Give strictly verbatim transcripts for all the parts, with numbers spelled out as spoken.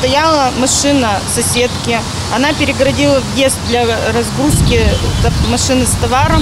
стояла машина соседки, она перегородила въезд для разгрузки машины с товаром.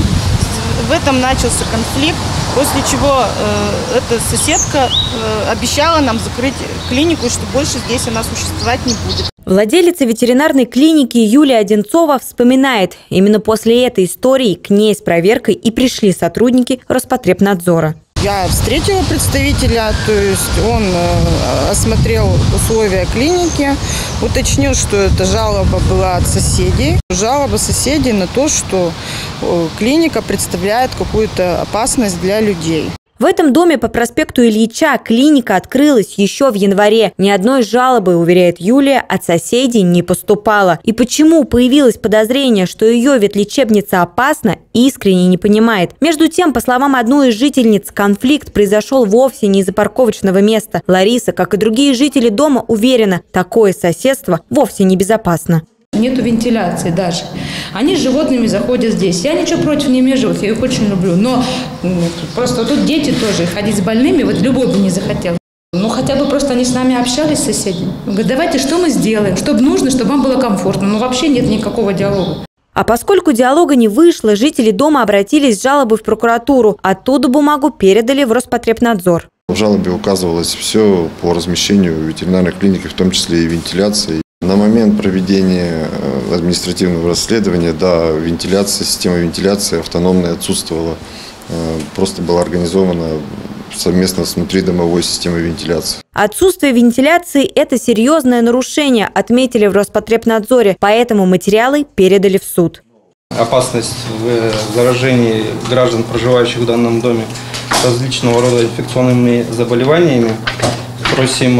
В этом начался конфликт, после чего э, эта соседка э, обещала нам закрыть клинику, что больше здесь она существовать не будет. Владелица ветеринарной клиники Юлия Одинцова вспоминает, именно после этой истории к ней с проверкой и пришли сотрудники Роспотребнадзора. Я встретила представителя, то есть он э, осмотрел условия клиники, уточнил, что эта жалоба была от соседей. Жалоба соседей на то, что э, клиника представляет какую-то опасность для людей. В этом доме по проспекту Ильича клиника открылась еще в январе. Ни одной жалобы, уверяет Юлия, от соседей не поступало. И почему появилось подозрение, что ее ветлечебница опасна, искренне не понимает. Между тем, по словам одной из жительниц, конфликт произошел вовсе не из-за парковочного места. Лариса, как и другие жители дома, уверена, такое соседство вовсе не безопасно. Нету вентиляции даже. Они с животными заходят здесь. Я ничего против не имею животных, я их очень люблю. Но ну, просто тут дети тоже, ходить с больными, вот любой бы не захотел. Ну, хотя бы просто они с нами общались, соседи. Говорят, давайте, что мы сделаем, чтобы нужно, чтобы вам было комфортно. Но вообще нет никакого диалога. А поскольку диалога не вышло, жители дома обратились с жалобой в прокуратуру. Оттуда бумагу передали в Роспотребнадзор. В жалобе указывалось все по размещению ветеринарной клиники, в том числе и вентиляции. На момент проведения административного расследования, да, вентиляция, система вентиляции автономная отсутствовала. Просто была организована совместно с внутридомовой системой вентиляции. Отсутствие вентиляции – это серьезное нарушение, отметили в Роспотребнадзоре, поэтому материалы передали в суд. Опасность в заражении граждан, проживающих в данном доме, различного рода инфекционными заболеваниями. Просим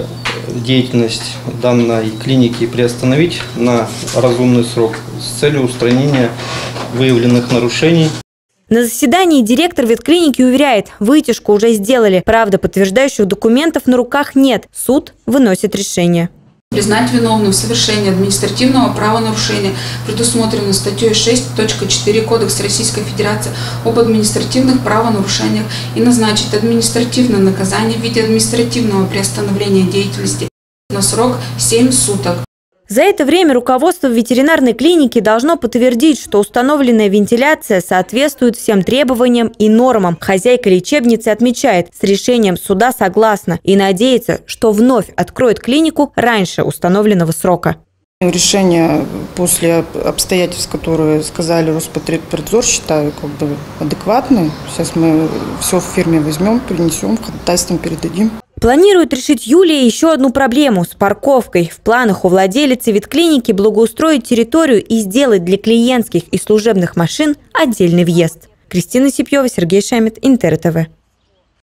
деятельность данной клиники приостановить на разумный срок с целью устранения выявленных нарушений. На заседании директор ветклиники уверяет, вытяжку уже сделали. Правда, подтверждающих документов на руках нет. Суд выносит решение. Признать виновным в совершении административного правонарушения предусмотрено статьей шесть точка четыре Кодекса Российской Федерации об административных правонарушениях и назначить административное наказание в виде административного приостановления деятельности на срок семь суток. За это время руководство ветеринарной клиники должно подтвердить, что установленная вентиляция соответствует всем требованиям и нормам. Хозяйка лечебницы отмечает, с решением суда согласна и надеется, что вновь откроет клинику раньше установленного срока. Решение после обстоятельств, которые сказали Роспотребнадзор, считаю как бы адекватным. Сейчас мы все в фирме возьмем, принесем, ходатайством передадим. Планирует решить Юлия еще одну проблему с парковкой. В планах у владелицы ветклиники благоустроить территорию и сделать для клиентских и служебных машин отдельный въезд. Кристина Сипьева, Сергей Шамет, Интер ТВ.